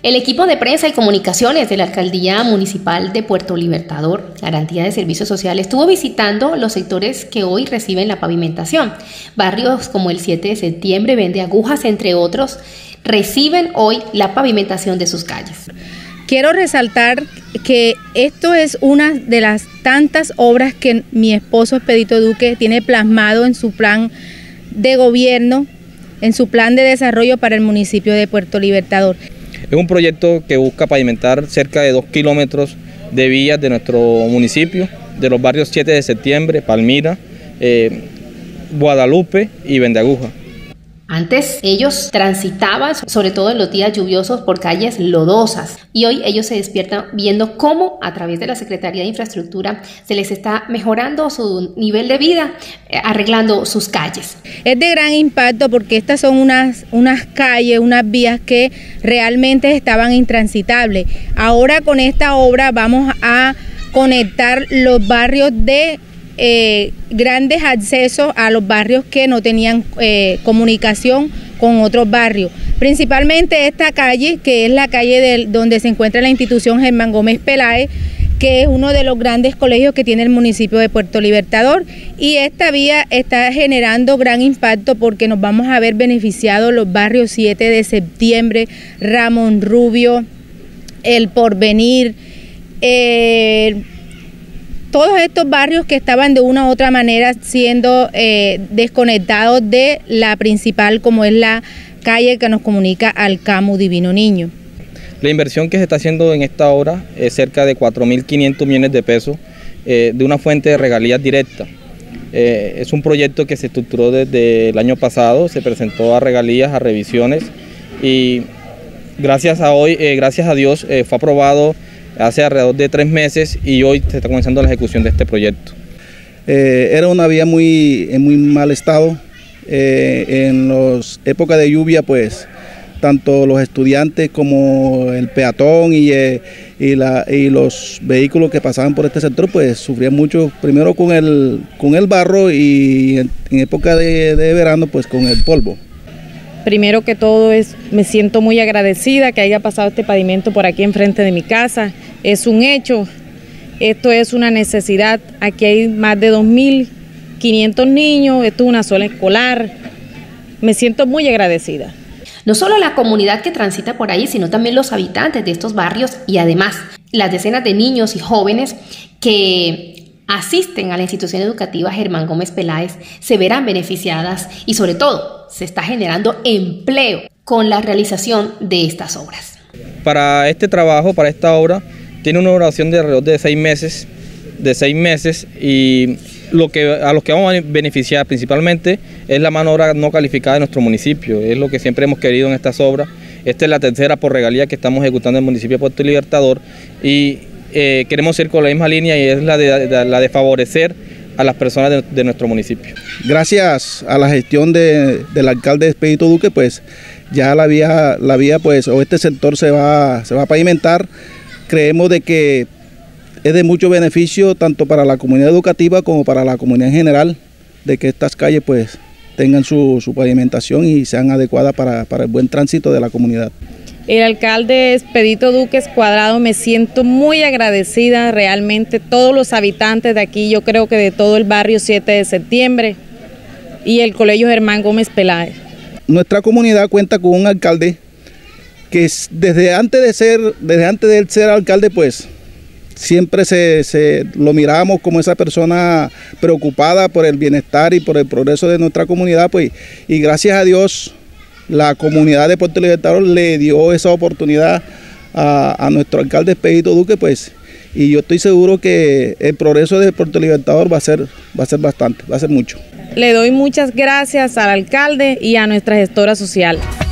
El equipo de prensa y comunicaciones de la Alcaldía Municipal de Puerto Libertador, Garantía de Servicios Sociales, estuvo visitando los sectores que hoy reciben la pavimentación. Barrios como el 7 de septiembre, Vende Agujas, entre otros, reciben hoy la pavimentación de sus calles. Quiero resaltar que esto es una de las tantas obras que mi esposo Expedito Duque tiene plasmado en su plan de gobierno, en su plan de desarrollo para el municipio de Puerto Libertador. Es un proyecto que busca pavimentar cerca de 2 kilómetros de vías de nuestro municipio, de los barrios 7 de septiembre, Palmira, Guadalupe y Vende Agujas. Antes ellos transitaban, sobre todo en los días lluviosos, por calles lodosas, y hoy ellos se despiertan viendo cómo a través de la Secretaría de Infraestructura se les está mejorando su nivel de vida, arreglando sus calles. Es de gran impacto porque estas son unas calles, unas vías que realmente estaban intransitables. Ahora con esta obra vamos a conectar los barrios de grandes accesos a los barrios que no tenían comunicación con otros barrios. Principalmente esta calle, que es la calle donde se encuentra la institución Germán Gómez Peláez, que es uno de los grandes colegios que tiene el municipio de Puerto Libertador, y esta vía está generando gran impacto porque nos vamos a ver beneficiados los barrios 7 de septiembre, Ramón Rubio, El Porvenir, todos estos barrios que estaban de una u otra manera siendo desconectados de la principal, como es la calle que nos comunica al CAMU Divino Niño. La inversión que se está haciendo en esta obra es cerca de 4.500 millones de pesos de una fuente de regalías directas. Es un proyecto que se estructuró desde el año pasado, se presentó a regalías, a revisiones, y gracias a Dios fue aprobado hace alrededor de 3 meses y hoy se está comenzando la ejecución de este proyecto. Era una vía en muy mal estado. En las épocas de lluvia, pues tanto los estudiantes como el peatón y los vehículos que pasaban por este sector pues sufrían mucho, primero con el barro y en época de verano pues con el polvo. Primero que todo me siento muy agradecida que haya pasado este pavimento por aquí enfrente de mi casa. Es un hecho, esto es una necesidad. Aquí hay más de 2.500 niños, esto es una zona escolar. Me siento muy agradecida. No solo la comunidad que transita por ahí, sino también los habitantes de estos barrios y además las decenas de niños y jóvenes que asisten a la institución educativa Germán Gómez Peláez se verán beneficiadas y sobre todo se está generando empleo con la realización de estas obras. Para este trabajo, para esta obra, tiene una duración de alrededor de 6 meses, y a los que vamos a beneficiar principalmente es la mano de obra no calificada de nuestro municipio. Es lo que siempre hemos querido en estas obras. Esta es la tercera por regalía que estamos ejecutando en el municipio de Puerto Libertador y queremos ir con la misma línea, y es la de favorecer a las personas de nuestro municipio. Gracias a la gestión del alcalde Expedito Duque, pues ya la vía pues, o este sector se va a pavimentar. Creemos de que es de mucho beneficio tanto para la comunidad educativa como para la comunidad en general, de que estas calles pues tengan su pavimentación y sean adecuadas para el buen tránsito de la comunidad. El alcalde Expedito Duque Cuadrado, me siento muy agradecida, realmente todos los habitantes de aquí, yo creo que de todo el barrio 7 de septiembre y el colegio Germán Gómez Peláez. Nuestra comunidad cuenta con un alcalde que desde antes de él ser alcalde, pues siempre lo mirábamos como esa persona preocupada por el bienestar y por el progreso de nuestra comunidad, pues, y gracias a Dios la comunidad de Puerto Libertador le dio esa oportunidad a nuestro alcalde Expedito Duque, pues, y yo estoy seguro que el progreso de Puerto Libertador va a ser bastante, va a ser mucho. Le doy muchas gracias al alcalde y a nuestra gestora social.